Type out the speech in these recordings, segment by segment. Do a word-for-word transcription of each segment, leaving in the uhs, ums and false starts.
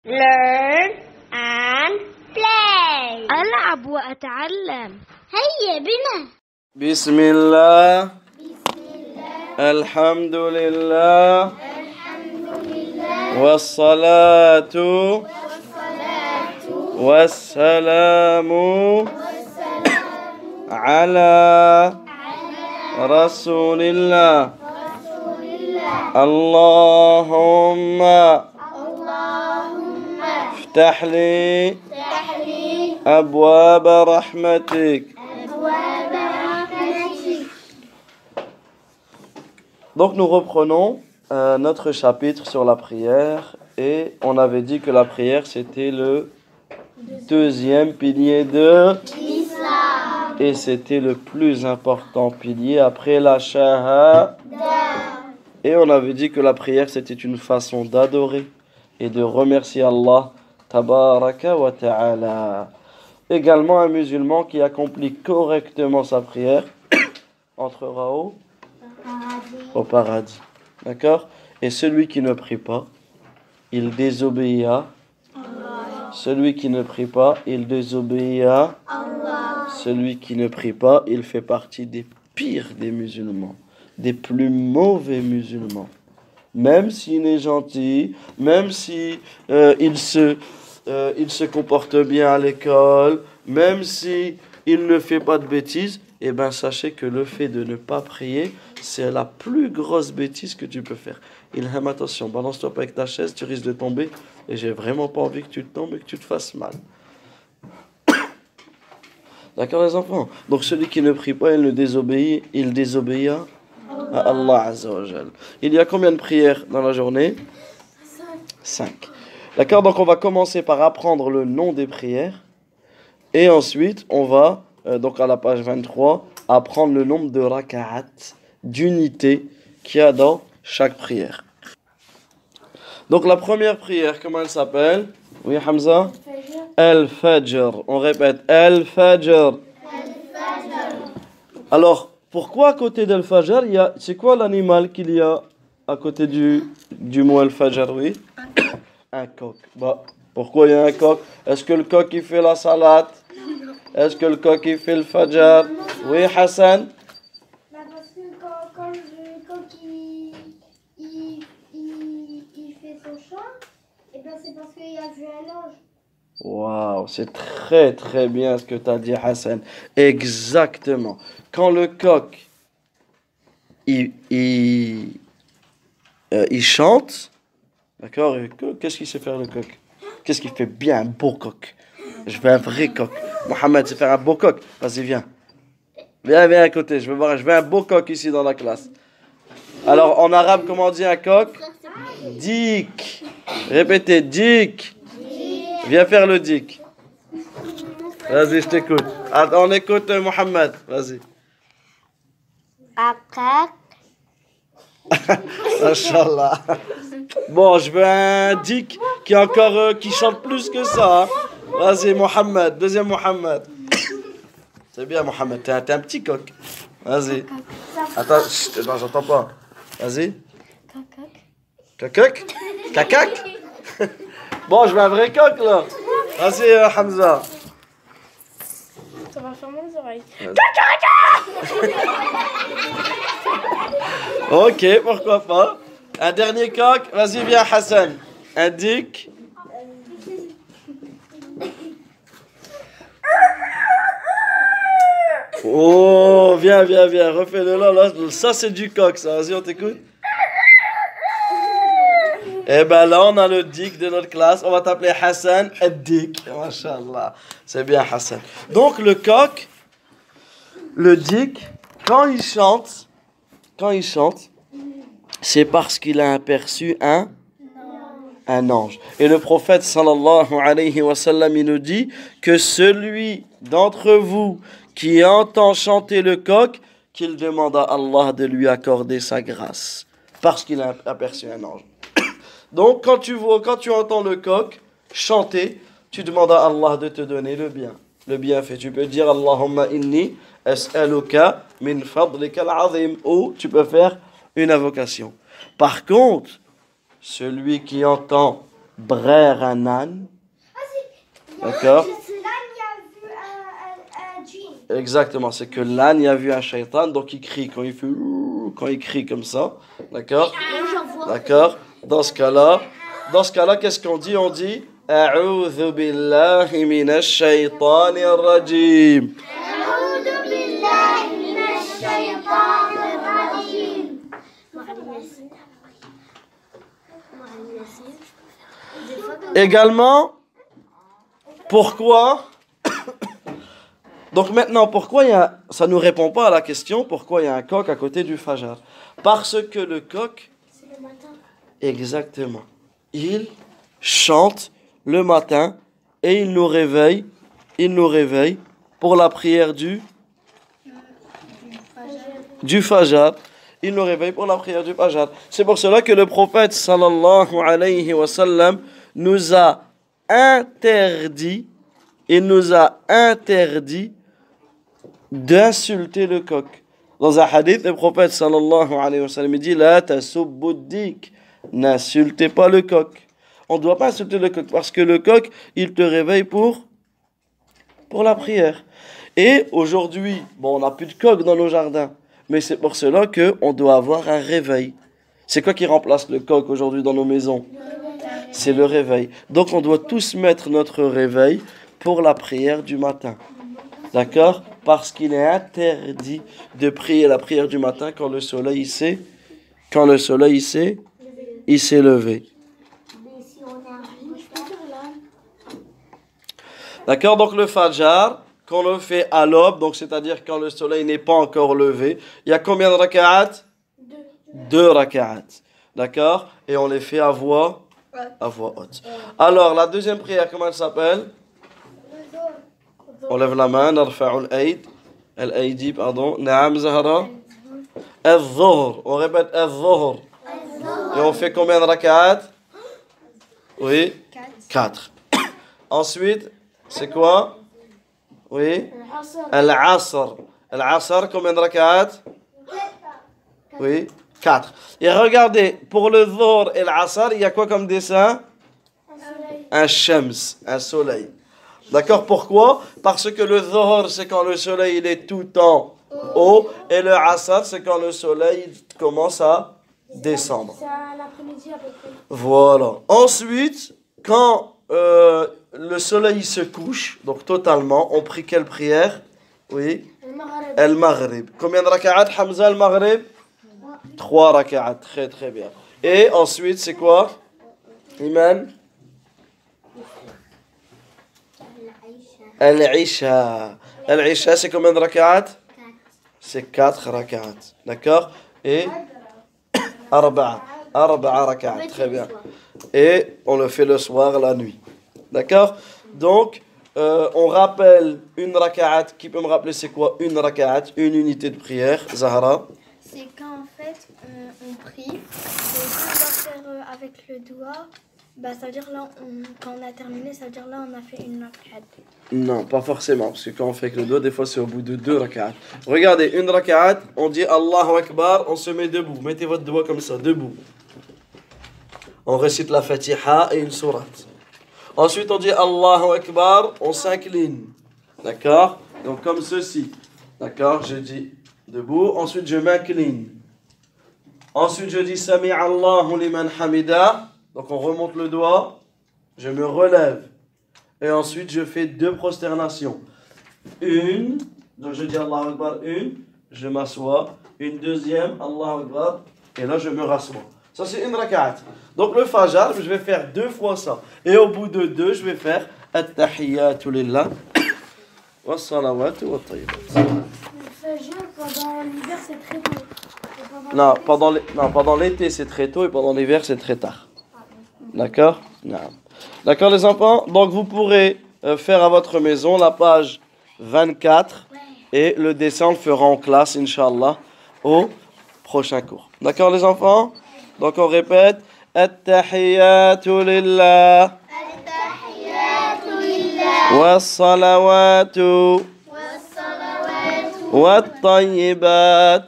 learn and play. ألعب وأتعلم. هيا بنا. بسم الله الحمد لله والصلاة والسلام على رسول الله. اللهم افتح لي أبواب رحمتك. Donc nous reprenons euh, notre chapitre sur la prière et on avait dit que la prière c'était le deuxième pilier de l'islam et c'était le plus important pilier après la shahada. Et on avait dit que la prière c'était une façon d'adorer et de remercier Allah tabaraka wa ta'ala. Également un musulman qui accomplit correctement sa prière entrera au au paradis. D'accord? Et celui qui ne prie pas, il désobéit à Allah. Celui qui ne prie pas, il désobéit à Allah. Celui qui ne prie pas, il fait partie des pires des musulmans, des plus mauvais musulmans. Même s'il est gentil, même si euh, il se euh, il se comporte bien à l'école, même si il ne fait pas de bêtises, eh bien sachez que le fait de ne pas prier, c'est la plus grosse bêtise que tu peux faire. Ilham, attention, balance-toi pas avec ta chaise, tu risques de tomber. Et j'ai vraiment pas envie que tu tombes et que tu te fasses mal. D'accord les enfants? Donc celui qui ne prie pas, il ne désobéit, il désobéit à Allah Azza wa Jal. Il y a combien de prières dans la journée? Cinq. D'accord, donc on va commencer par apprendre le nom des prières. Et ensuite, on va, euh, donc à la page vingt-trois, apprendre le nombre de raka'at, d'unités qu'il y a dans chaque prière. Donc la première prière, comment elle s'appelle? Oui, Hamza? Al-Fajr. On répète, Al-Fajr. Alors, pourquoi à côté d'Al-Fajr, il y a, c'est quoi l'animal qu'il y a à côté du, du mot Al-Fajr? Oui? Un coq. Bah, pourquoi il y a un coq? Est-ce que le coq il fait la salade? Est-ce que le coq il fait le Fajr? Oui, Hassan? Bah parce que quand, quand le coq il, il, il, il fait son chant, et ben c'est parce qu'il a vu un ange. Waouh, c'est très très bien ce que tu as dit, Hassan. Exactement. Quand le coq il, il, euh, il chante, d'accord? Qu'est-ce qu'il sait faire le coq? Qu'est-ce qu'il fait bien? Un beau coq. Je veux un vrai coq. Mohamed sait faire un beau coq. Vas-y, viens. Viens, viens à côté. Je veux voir. Je veux un beau coq ici dans la classe. Alors, en arabe, comment on dit un coq? Dik. Répétez, dik. Viens faire le dik. Vas-y, je t'écoute. On écoute Mohamed. Vas-y. Akak. Inch'Allah. Bon, je veux un dik qui est encore euh, qui chante plus que ça. Hein. Vas-y, Mohamed. Deuxième Mohamed. C'est bien, Mohamed. T'es un, t'es un petit coq. Vas-y. Attends, chut, non, j'entends pas. Vas-y. Cacac. Cacac. Bon, je veux un vrai coq là. Vas-y, euh, Hamza. Ça va faire mes oreilles. Ok, pourquoi pas. Un dernier coq. Vas-y, viens, Hassan. Un dik. Oh, viens, viens, viens. Refais-le là, là. Ça, c'est du coq, ça. Vas-y, on t'écoute. Et ben là, on a le dik de notre classe. On va t'appeler Hassan Ad-Dik. Masha'Allah. C'est bien, Hassan. Donc, le coq, le dik, quand il chante, quand il chante, c'est parce qu'il a aperçu un, un ange. Et le prophète, sallallahu alayhi wa sallam, il nous dit que celui d'entre vous qui entend chanter le coq, qu'il demande à Allah de lui accorder sa grâce. Parce qu'il a aperçu un ange. Donc, quand tu vois, quand tu entends le coq chanter, tu demandes à Allah de te donner le bien, le bienfait. Tu peux dire Allahumma inni as'aluka min fadlika al-azim, ou tu peux faire une invocation. Par contre, celui qui entend brère un âne. Ah, c'est. D'accord. L'âne, il a vu un, un, un djinn. Exactement, c'est que l'âne il a vu un shaitan, donc il crie quand il fait ouh, quand il crie comme ça, d'accord? D'accord. Dans ce cas-là, dans ce cas-là, qu'est-ce qu'on dit? On dit A'udhu billahi minash shaitanir rajim. أعوذ بالله من الشيطان الرجيم. Également, pourquoi? Donc maintenant, pourquoi il y a, ça ne nous répond pas à la question, pourquoi il y a un coq à côté du Fajr? Parce que le coq, C'est le matin. exactement, il chante le matin et il nous réveille, il nous réveille pour la prière du, du Fajr. Il nous réveille pour la prière du Fajr. C'est pour cela que le prophète sallallahu alayhi wa sallam nous a interdit, il nous a interdit d'insulter le coq. Dans un hadith, le prophète sallallahu alayhi wa sallam dit La tasubbu dik, n'insultez pas le coq. On ne doit pas insulter le coq parce que le coq, il te réveille pour, pour la prière. Et aujourd'hui, bon, on n'a plus de coq dans nos jardins, mais c'est pour cela qu'on doit avoir un réveil. C'est quoi qui remplace le coq aujourd'hui dans nos maisons? C'est le réveil. Donc on doit tous mettre notre réveil pour la prière du matin. D'accord? Parce qu'il est interdit de prier la prière du matin quand le soleil il s'est, quand le soleil il s'est, il s'est levé. D'accord? Donc le Fajr, qu'on le fait à l'aube, donc c'est-à-dire quand le soleil n'est pas encore levé, il y a combien de raka'at? Deux. Deux raka'at. D'accord? Et on les fait à voix, à voix haute. Alors la deuxième prière, comment elle s'appelle? On lève la main, narfa'u al-ayd, al-aydi, pardon. Naam Zahra. Al-dhuhr. On répète al-dhuhr. Et on fait combien de raka'at? Oui? Quatre. Ensuite, c'est quoi? Oui? Al-asr. Al-asr, combien de raka'at? Oui? Quatre. Et regardez, pour le dhuhr et l'asr, il y a quoi comme dessin? Un shams, un soleil. D'accord? Pourquoi? Parce que le dhuhr, c'est quand le soleil il est tout en haut, et le asr, c'est quand le soleil commence à descendre. C'est à l'après-midi à peu près. Voilà. Ensuite, quand euh, le soleil se couche, donc totalement, on prie quelle prière? Oui? Al-Maghrib. Combien de raka'at, Hamza, al-Maghrib? Trois raka'at. Très très bien. Et ensuite, c'est quoi? Iman? Al-Isha. Al-Isha, c'est combien de raka'at? C'est quatre raka'at. D'accord? Et Arba'a. Arba'a raka'at. Très bien. Et on le fait le soir, la nuit. D'accord? Donc, euh, on rappelle une raka'at. Qui peut me rappeler c'est quoi une raka'at? Une unité de prière. Zahra? C'est quand en fait euh, on prie, et quand on doit faire euh, avec le doigt, bah, ça veut dire là, on, quand on a terminé, ça veut dire là on a fait une rak'at. Non, pas forcément, parce que quand on fait avec le doigt, des fois c'est au bout de deux raka'at. Regardez, une raka'at, on dit Allahu Akbar, on se met debout. Mettez votre doigt comme ça, debout. On récite la Fatiha et une sourate. Ensuite, on dit Allahu Akbar, on s'incline. D'accord? Donc comme ceci. D'accord? Je dis debout. Ensuite, je m'incline. Ensuite, je dis Sami Allahu liman hamida. Donc on remonte le doigt. Je me relève. Et ensuite, je fais deux prosternations. Une. Donc je dis Allahu Akbar, une. Je m'assois. Une deuxième, Allahu Akbar. Et là, je me rassois. Ça, c'est une raka'at. Donc le Fajr, je vais faire deux fois ça. Et au bout de deux, je vais faire At-Tahiyyatu lillah. Wa salawatu wa tayyibat. Le Fajr, pendant l'hiver, c'est très tôt. Et pendant Non, l'été, pendant, l'é- non, pendant l'été, c'est très tôt et pendant l'hiver, c'est très tard. D'accord? Non. D'accord, les enfants? Donc vous pourrez euh, faire à votre maison la page vingt-quatre et le dessin on le fera en classe, Inch'Allah, au prochain cours. D'accord, les enfants? Donc on répète At-Tahiyyatu lillah. Was-salawatu. Wat-tayyibat.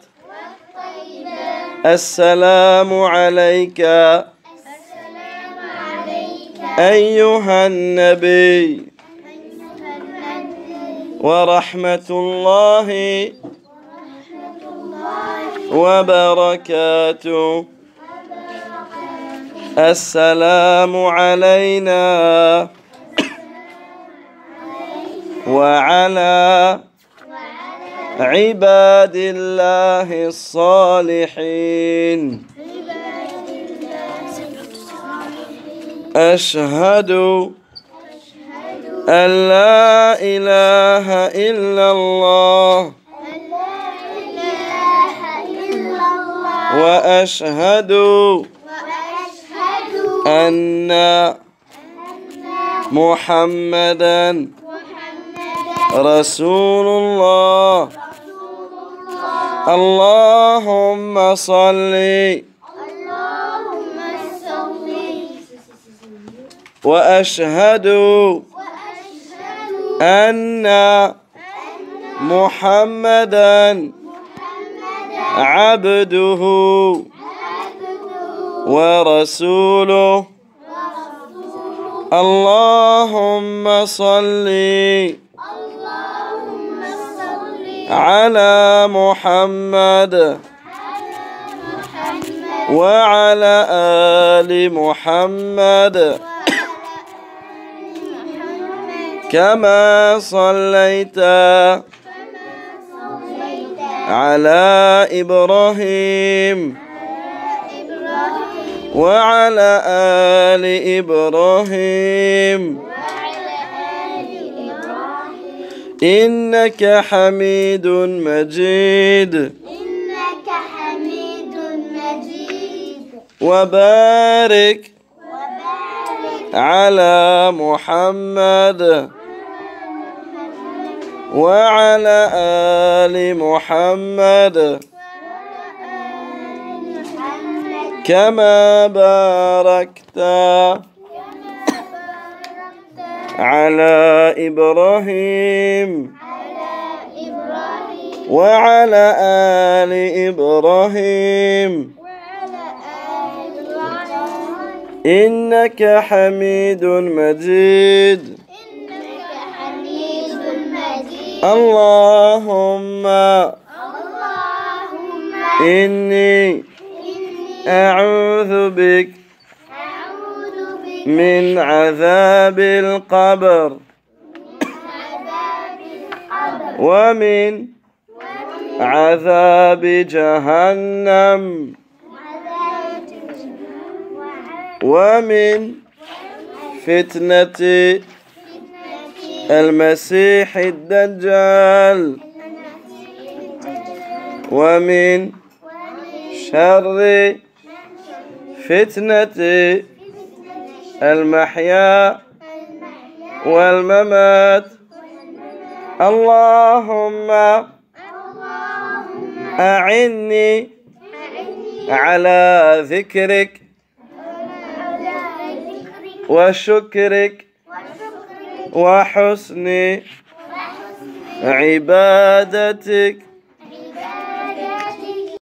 Assalamu alayka. أيها النبي ورحمة الله وبركاته. السلام علينا وعلى عباد الله الصالحين. أشهد أن لا إله إلا الله وأشهد أن محمدا رسول الله. اللهم صل وأشهد أن محمدا عبده ورسوله. اللهم صل على محمد وعلى آل محمد كما صليت على إبراهيم وعلى آل إبراهيم إنك حميد مجيد. إنك حميد مجيد. وبارك وبارك على محمد وعلى آل محمد كما باركت على إبراهيم وعلى آل إبراهيم إنك حميد مجيد. اللهم إني أعوذ بك من عذاب القبر ومن عذاب جهنم ومن فتنة المسيح الدجال ومن شر فتنة المحيا والممات. اللهم أعني على ذكرك وشكرك وحسن عبادتك.